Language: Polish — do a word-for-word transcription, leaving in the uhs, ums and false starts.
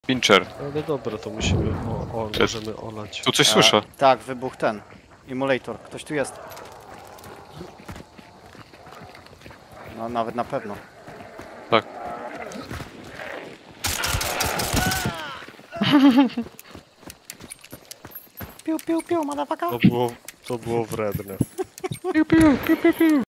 Pincher. Ale dobra, to musimy, o, o możemy olać. Tu coś słyszę. E, tak, wybuch ten. Emulator. Ktoś tu jest. No nawet na pewno. Tak. Piu, piu, piu, motherfucker. To było, to było wredne. Piu, piu, piu, piu, piu.